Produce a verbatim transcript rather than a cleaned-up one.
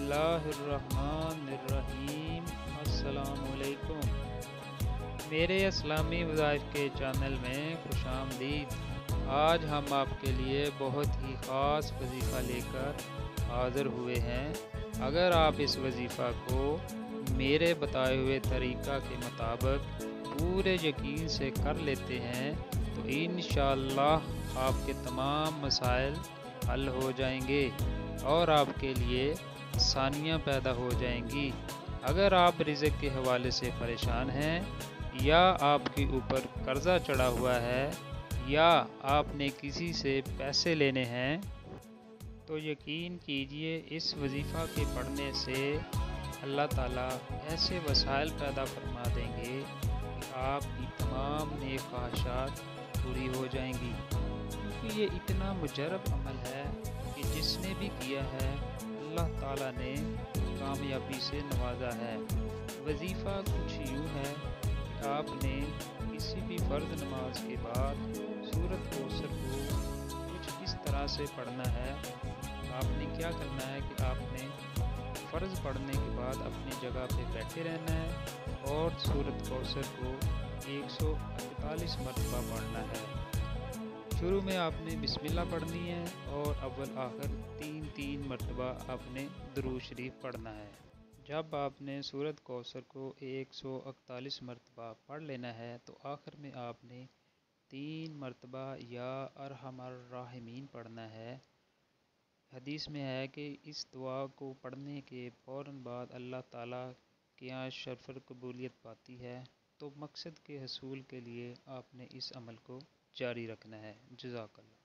اللہ الرحمن الرحیم۔ السلام علیکم، میرے اسلامی وظائف کے چینل میں خوش آمدید۔ آج ہم آپ کے لیے بہت ہی خاص وظیفہ لے کر حاضر ہوئے ہیں۔ اگر آپ اس وظیفہ کو میرے بتائے ہوئے طریقہ کے مطابق پورے یقین سے کر لیتے ہیں تو انشاءاللہ آپ کے تمام مسائل حل ہو جائیں گے اور آپ کے لیے آسانیاں پیدا ہو جائیں گی۔ اگر آپ رزق کے حوالے سے پریشان ہیں یا آپ کے اوپر قرضہ چڑھا ہوا ہے یا آپ نے کسی سے پیسے لینے ہیں تو یقین کیجئے اس وظیفہ کے پڑھنے سے اللہ تعالیٰ ایسے وسائل پیدا فرما دیں گے کہ آپ کی تمام نیک خواہشات پوری ہو جائیں گی، کیونکہ یہ اتنا مجرب عمل ہے کہ جس نے بھی کیا ہے اللہ تعالیٰ نے کامیابی سے نوازا ہے۔ وظیفہ کچھ یوں ہے کہ آپ نے کسی بھی فرض نماز کے بعد سورۃ کوثر کو کچھ اس طرح سے پڑھنا ہے۔ آپ نے کیا کرنا ہے کہ آپ نے فرض پڑھنے کے بعد اپنی جگہ پہ بیٹھے رہنا ہے اور سورۃ کوثر کو ایک سو اکتالیس مرتبہ پڑھنا ہے۔ شروع میں آپ نے بسم اللہ پڑھنی ہے اور اول آخر تین تین مرتبہ آپ نے درود شریف پڑھنا ہے۔ جب آپ نے سورۃ کوثر کو ایک سو اکتالیس مرتبہ پڑھ لینا ہے تو آخر میں آپ نے تین مرتبہ یا ارحم الراحمین پڑھنا ہے۔ حدیث میں ہے کہ اس دعا کو پڑھنے کے فوراً بعد اللہ تعالیٰ کے یہاں شرف قبولیت پاتی ہے، تو مقصد کے حصول کے لیے آپ نے اس عمل کو جاری رکھنا ہے۔ جزاک اللہ۔